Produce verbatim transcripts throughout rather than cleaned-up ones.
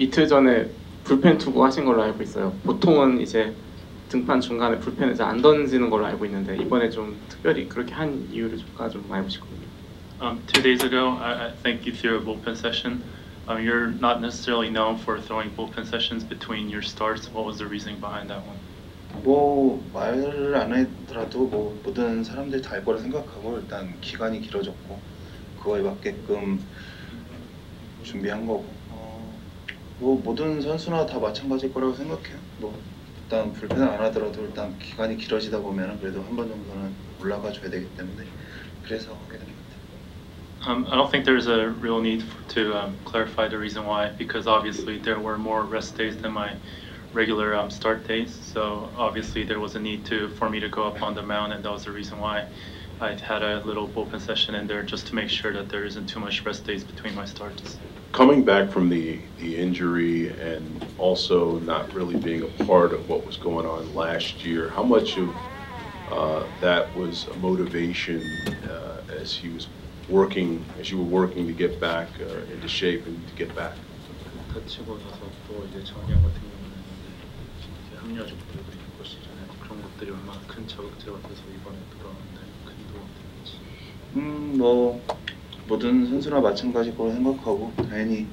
이틀 전에 불펜 투구 하신 걸로 알고 있어요. 보통은 이제 등판 중간에 불펜을 잘 안 던지는 걸로 알고 있는데 이번에 좀 특별히 그렇게 한 이유를 좀가 좀 알고 싶거든요. Um, two days ago, I, I think you threw a bullpen session. Um, you're not necessarily known for throwing bullpen sessions between your starts. What was the reasoning behind that one? 뭐 말을 안 하더라도 뭐 모든 사람들이 다 알 거라 생각하고 일단 기간이 길어졌고 그거에 맞게끔 준비한 거고 어, 뭐 모든 선수나 다 마찬가지일 거라고 생각해요. 뭐 일단 불펜을 안 하더라도 일단 기간이 길어지다 보면 그래도 한 번 정도는 올라가 줘야 되기 때문에 그래서 하게 된 것 같아요. Um, I don't think there's a real need to um, clarify the reason why, because obviously there were more rest days than my regular um, start days. So obviously there was a need to for me to go up on the mound, and that was the reason why I had a little bullpen session in there, just to make sure that there isn't too much rest days between my starts. Coming back from the, the injury and also not really being a part of what was going on last year, how much of uh, that was a motivation uh, as he was working, as you were working to get back uh, into shape and to get back? 다치고 나서 또 이제 정량 같은 경우는 이제 합류하셨고 그리고 시즌에 그런 것들이 얼마나 큰 자극제가 돼서 이번에 돌아오는데 큰 도움이 됐는지. 음, 뭐 모든 선수나 마찬가지일 거라고 생각하고 당연히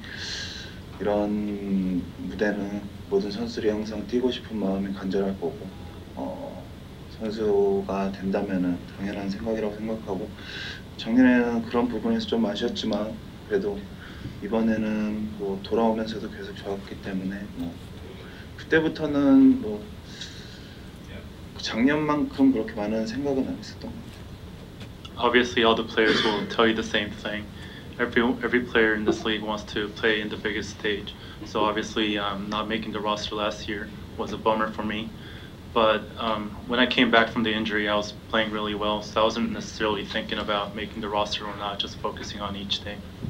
이런 무대는 모든 선수들이 항상 뛰고 싶은 마음이 간절할 거고 어, 선수가 된다면은 당연한 생각이라고 생각하고 작년에는 그런 부분에서 좀 아쉬웠지만 그래도 이번에는 뭐 돌아오면서도 계속 좋았기 때문에 뭐 그때부터는 뭐 작년만큼 그렇게 많은 생각은 안 했었던 것 같아요. Obviously, all the players will tell you the same thing. Every every player in this league wants to play in the biggest stage. So obviously, um, not making the roster last year was a bummer for me. But um, when I came back from the injury, I was playing really well. So I wasn't necessarily thinking about making the roster or not, just focusing on each day.